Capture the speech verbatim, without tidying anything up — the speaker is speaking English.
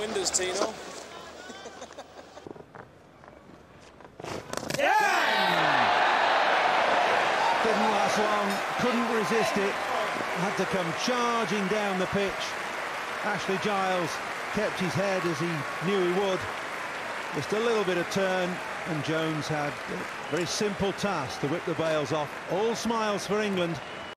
windows, Tino. Didn't last long, couldn't resist it, had to come charging down the pitch. Ashley Giles kept his head as he knew he would. Just a little bit of turn, and Jones had a very simple task to whip the bails off. All smiles for England.